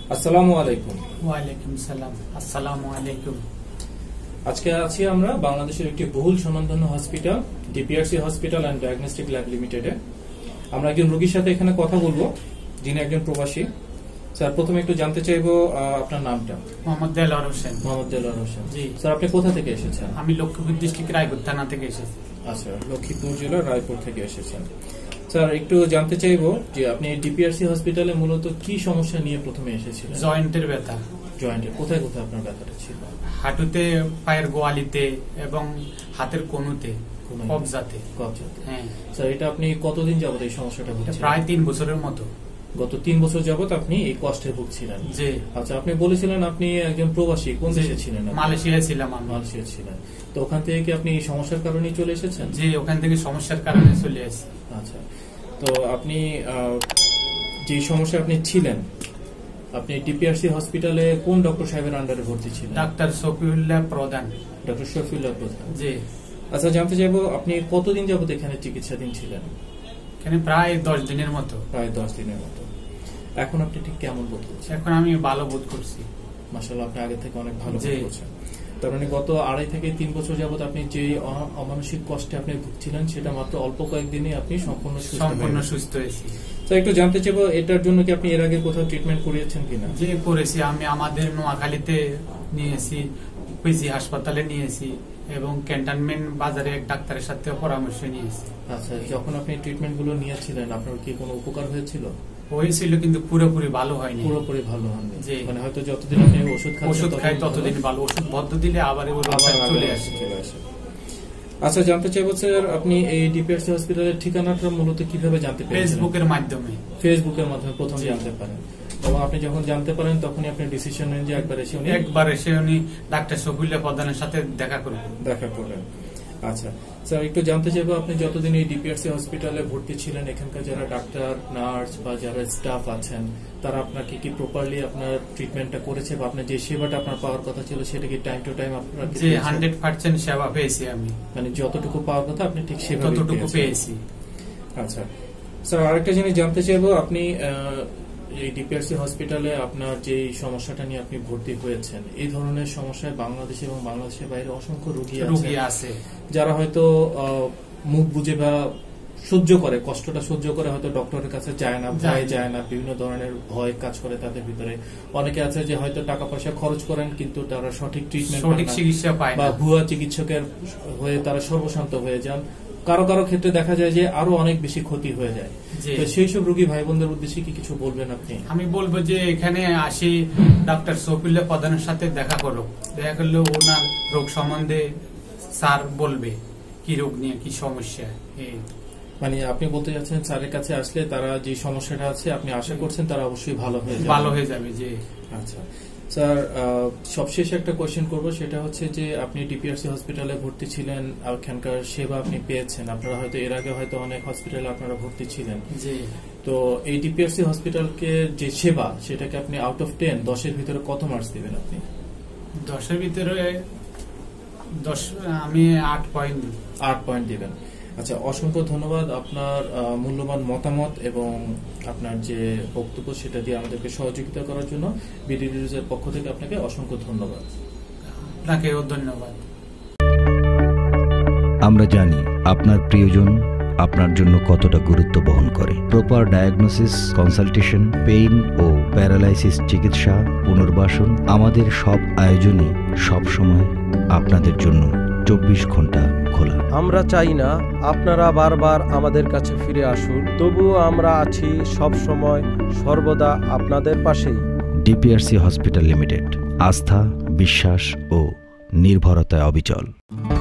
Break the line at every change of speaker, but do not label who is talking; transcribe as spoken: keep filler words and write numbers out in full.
আসসালামু আলাইকুম।
ওয়ালাইকুম সালাম। আসসালামু আলাইকুম।
আজকে আছি আমরা বাংলাদেশের একটি বহুল স্বনামধন্য hospital DPRC hospital and diagnostic lab লিমিটেডে। আমরা একজন রোগীর সাথে এখানে কথা বলবো যিনি একজন প্রবাসী। স্যার, প্রথমে একটু জানতে চাইবো আপনার নামটা।
মোহাম্মদ দেলোয়ার হোসেন।
মোহাম্মদ দেলোয়ার হোসেন।
জি
স্যার, আপনি কোথা থেকে এসেছেন?
আমি লক্ষ্মীপুর ডিস্ট্রিক্ট রায়পুর থানা থেকে এসেছি।
আচ্ছা, লক্ষ্মীপুর জেলার রায়পুর থেকে এসেছেন। স্যার, একটু জানতে চাইবো যে আপনি ডিপিআরসি হসপিটালে মূলত কি সমস্যা নিয়ে প্রথমে এসেছিলেন?
জয়েন্টের ব্যথা।
জয়েন্টের কোথায় কোথায় আপনার ব্যথাটা ছিল?
হাঁটুতে, পায়ের গোয়ালিতে এবং হাতের কনুতে, কবজাতে।
কবজাতে।
হ্যাঁ
স্যার, এটা আপনি কতদিন যাবত এই সমস্যাটা ভুগছেন?
প্রায় তিন বছরের মতো।
গত তিন বছর যাবত আপনি এই কষ্টে ভুগছিলেন?
জি।
আচ্ছা, আপনি বলেছিলেন আপনি একজন প্রবাসী, কোন দেশে ছিলেন?
মালয়েশিয়ায় ছিলাম আমি।
মালয়েশিয়া ছিলেন। তো ওখান থেকে কি আপনি এই সমস্যার কারণে চলে এসেছেন?
জি, ওখান থেকে সমস্যার কারণে চলে এসেছি।
আচ্ছা, তো আপনি যে সমস্যা আপনি ছিলেন, আপনি ডিপিআরসি হসপিটালে কোন ডক্টর সাহেবের আন্ডারে ভর্তি ছিলেন?
ডাক্তার শফিউল্লাহ প্রধান।
ডক্টর শফিউল্লাহ প্রধান।
জি।
আচ্ছা, জানতে চাইবো আপনি কতদিন যাবত এখানে চিকিৎসাধীন ছিলেন?
এখানে প্রায় দশ দিনের মতো।
প্রায় দশ দিনের মতো। এখন আপনি ঠিক কেমন বোধ করছেন?
এখন আমি ভালো বোধ করছি।
মাশাআল্লাহ, আপনি আগে থেকে অনেক ভালো বোধ করছেন। তার মানে গত আড়াই থেকে তিন বছর যাবত আপনি যে অমানসিক কষ্টে আপনি ভুগছিলেন সেটা মাত্র অল্প কয়েকদিনে আপনি সম্পূর্ণ
সম্পূর্ণ সুস্থ হয়েছি।
তো একটু জানতে চাইবো এটার জন্য কি আপনি এর আগে কোথাও ট্রিটমেন্ট করিয়েছেন কিনা?
যে করেছি, আমি আমাদের নোয়াখালীতে নিয়েছি, পিজি হাসপাতালে নিয়েছি এবং ক্যান্টনমেন্ট বাজারে এক ডাক্তারের সাথে পরামর্শ নিয়েছি।
আচ্ছা, যখন আপনি ট্রিটমেন্ট গুলো নিয়েছিলেন আপনার কি কোনো উপকার হয়েছিল?
হয়েছিল, কিন্তু পুরোপুরি ভালো হয়নি।
পুরোপুরি ভালো হয়নি,
জি।
মানে হয়তো যতদিন আপনি ওষুধ খান
ওষুধ খাই ততদিন ভালো, ওষুধ বদ্ধ দিলে আবার চলে আসে
চলে আসে। আচ্ছা, জানতে চাইবো স্যার, আপনি এই ডিপিআরসি হসপিটালের ঠিকানাটা মূলত কিভাবে জানতে পেরেছেন?
ফেসবুকের মাধ্যমে।
ফেসবুকের মাধ্যমে প্রথম জানতে পারেন, এবং আপনি যখন জানতে পারেন তখনই আপনি ডিসিশন নেন যে একবার এসে উনি
একবার এসে উনি ডাক্তার শফিউল্লাহ প্রধানের সাথে দেখা করবেন।
দেখা করবেন। আচ্ছা স্যার, একটু জানতে চাইবো আপনি যতদিন এই ডিপিআরসি হসপিটালে ভর্তি ছিলেন এখানকার যারা ডাক্তার, নার্স বা যারা স্টাফ আছেন তারা আপনাকে কি প্রপারলি আপনার ট্রিটমেন্টটা করেছে, বা আপনার যে সেবাটা আপনার পাওয়ার কথা ছিল সেটা কি টাইম টু টাইম আপনার?
জি, হান্ড্রেড পার্সেন্ট সেবা পেয়েছি আমি।
মানে যতটুকু পাওয়ার কথা আপনি ঠিক সেবা
ততটুকু পেয়েছি।
আচ্ছা স্যার, আরেকটা জিনিস জানতে চাইবো, আপনি এই ডিপিআরসি হসপিটালে আপনার যে সমস্যাটা নিয়ে আপনি ভর্তি হয়েছেন, এই ধরনের সমস্যায় বাংলাদেশ এবং বাংলাদেশের বাইরে অসংখ্য রোগী আছে যারা হয়তো মুখ বুঝে বা সহ্য করে, কষ্টটা সহ্য করে হয়তো ডক্টরের কাছে যায় না, ভয় যায় না, বিভিন্ন ধরনের ভয় কাজ করে তাদের ভিতরে। অনেকে আছে যে হয়তো টাকা পয়সা খরচ করেন কিন্তু তারা সঠিক ট্রিটমেন্ট,
সঠিক চিকিৎসা পায় না,
বা ভুয়া চিকিৎসকের হয়ে তারা সর্বশান্ত হয়ে যান। কারো কারো ক্ষেত্রে দেখা যায় যে আরো অনেক বেশি ক্ষতি হয়ে যায়। সেই সব রোগী ভাই বোনদের উদ্দেশ্যে কি কিছু বলবেন আপনি?
আমি বলবো যে এখানে আসি, ডাক্তার শফিউল্লাহ প্রধানের সাথে দেখা করো, দেখা করলে ওনার রোগ সম্বন্ধে স্যার বলবে কি রোগ নিয়ে কি সমস্যা।
মানে আপনি বলতে যাচ্ছেন স্যারের কাছে আসলে তারা যে সমস্যাটা আছে আপনি আশা করছেন তারা অবশ্যই ভালো হয়ে যাবে? ভালো হয়ে যাবে, জি। আচ্ছা স্যার, সবশেষে একটা কোয়েশ্চেন করবো, সেটা হচ্ছে যে আপনি ডিপিআরসি হসপিটালে ভর্তি ছিলেন, এখানকার সেবা আপনি পেয়েছেন, আপনারা হয়তো এর আগে হয়তো অনেক হসপিটালে আপনারা ভর্তি ছিলেন, জি। তো এই ডিপিআরসি হসপিটালকে যে সেবা সেটাকে আপনি আউট অফ টেন দশের ভিতরে কত মার্কস দিবেন আপনি?
দশের ভিতরে দশ, আমি আট পয়েন্ট
আট পয়েন্ট দিবেন। আচ্ছা, অসংখ্য ধন্যবাদ আপনার মূল্যবান মতামত এবং আপনার যে বক্তব্য সেটা দিয়ে আমাদেরকে সহযোগিতা করার জন্য বিডি নিউজের পক্ষ থেকে আপনাকে অসংখ্য ধন্যবাদ।
আপনাকেও ধন্যবাদ।
আমরা জানি আপনার প্রিয়জন আপনার জন্য কতটা গুরুত্ব বহন করে। প্রপার ডায়াগনোসিস, কনসালটেশন, পেইন ও প্যারালাইসিস চিকিৎসা, পুনর্বাসন, আমাদের সব আয়োজনই সবসময় আপনাদের জন্য চব্বিশ ঘন্টা খোলা।
আমরা চাই না আপনারা বারবার আমাদের কাছে ফিরে আসুন, তবুও আমরা আছি সব সময় সর্বদা আপনাদের পাশেই।
ডিপিআরসি হসপিটাল লিমিটেড, আস্থা, বিশ্বাস ও নির্ভরতায় অবিচল।